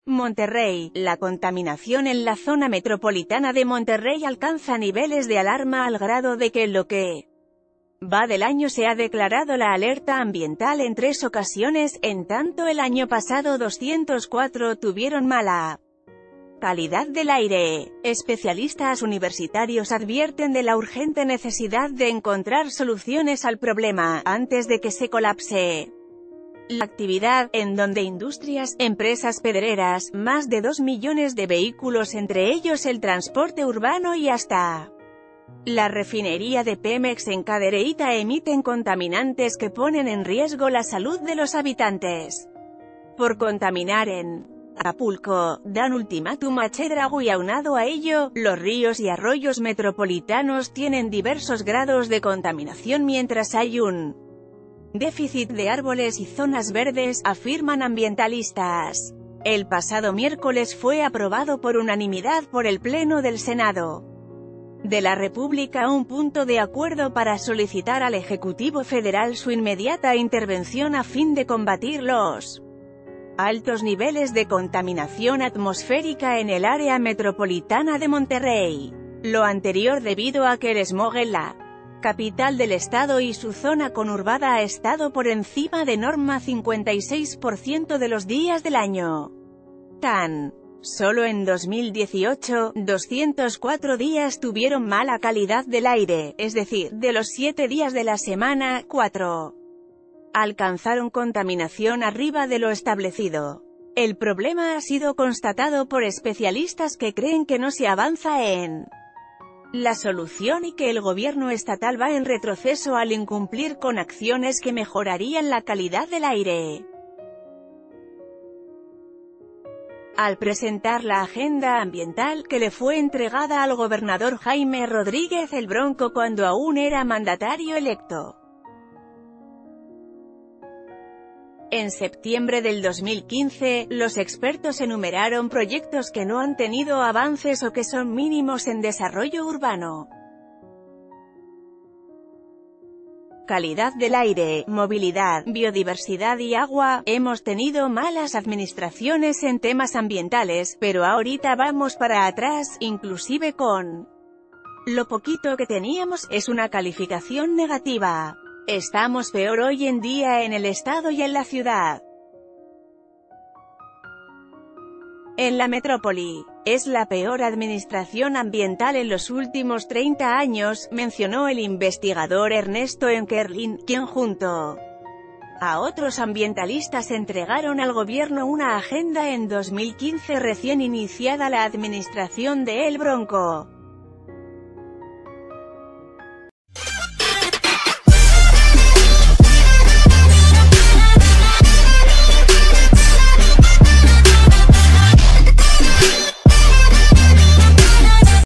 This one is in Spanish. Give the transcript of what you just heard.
Monterrey. La contaminación en la zona metropolitana de Monterrey alcanza niveles de alarma al grado de que en lo que va del año se ha declarado la alerta ambiental en 3 ocasiones, en tanto el año pasado 204 tuvieron mala calidad del aire. Especialistas universitarios advierten de la urgente necesidad de encontrar soluciones al problema, antes de que se colapse la actividad, en donde industrias, empresas pedreras, más de 2 millones de vehículos, entre ellos el transporte urbano y hasta la refinería de Pemex en Cadereyta, emiten contaminantes que ponen en riesgo la salud de los habitantes. Por contaminar en Acapulco, dan ultimátum a Chedraui. Aunado a ello, los ríos y arroyos metropolitanos tienen diversos grados de contaminación mientras hay un déficit de árboles y zonas verdes, afirman ambientalistas. El pasado miércoles fue aprobado por unanimidad por el Pleno del Senado de la República un punto de acuerdo para solicitar al Ejecutivo Federal su inmediata intervención a fin de combatir los altos niveles de contaminación atmosférica en el área metropolitana de Monterrey. Lo anterior debido a que el smog en la capital del estado y su zona conurbada ha estado por encima de norma 56% de los días del año. Solo en 2018, 204 días tuvieron mala calidad del aire, es decir, de los 7 días de la semana, 4 alcanzaron contaminación arriba de lo establecido. El problema ha sido constatado por especialistas que creen que no se avanza en la solución y que el gobierno estatal va en retroceso al incumplir con acciones que mejorarían la calidad del aire. Al presentar la agenda ambiental, que le fue entregada al gobernador Jaime Rodríguez el Bronco cuando aún era mandatario electo en septiembre del 2015, los expertos enumeraron proyectos que no han tenido avances o que son mínimos en desarrollo urbano. Calidad del aire, movilidad, biodiversidad y agua. Hemos tenido malas administraciones en temas ambientales, pero ahorita vamos para atrás, inclusive con lo poquito que teníamos, es una calificación negativa. Estamos peor hoy en día en el estado y en la ciudad. En la metrópoli, es la peor administración ambiental en los últimos 30 años, mencionó el investigador Ernesto Enkerlin, quien junto a otros ambientalistas entregaron al gobierno una agenda en 2015 recién iniciada la administración de El Bronco.